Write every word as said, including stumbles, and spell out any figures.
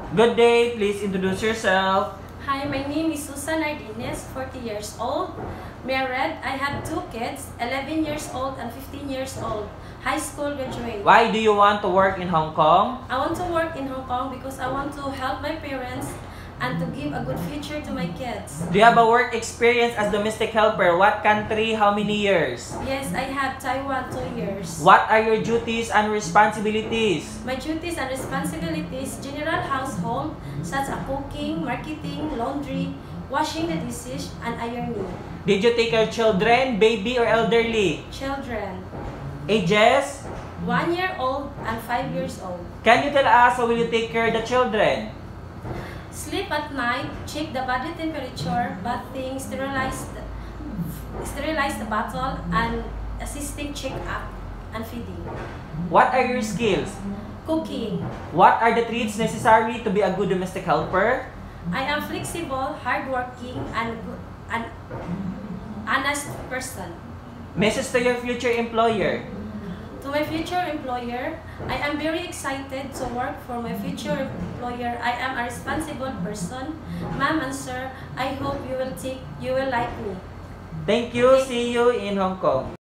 Good day, please introduce yourself. Hi, my name is Susan Ardines, forty years old, married. I have two kids, eleven years old and fifteen years old, high school graduate. Why do you want to work in Hong Kong? I want to work in Hong Kong because I want to help my parents and to give a good future to my kids. Do you have a work experience as domestic helper? What country? How many years? Yes, I have Taiwan two years. What are your duties and responsibilities? My duties and responsibilities, general household, such as cooking, marketing, laundry, washing the dishes, and ironing. Did you take care of children, baby, or elderly? Children, Ages? one year old and five years old. Can you tell us how will you take care of the children? Sleep at night, check the body temperature, bathing, sterilize the, sterilize the bottle, and assisting check-up and feeding. What are your skills? Cooking. What are the traits necessary to be a good domestic helper? I am flexible, hardworking, and good, and honest person. Message to your future employer. To my future employer, I am very excited to work for my future employer. I am a responsible person. Ma'am and sir, I hope you will take you will like me. Thank you. See you in Hong Kong.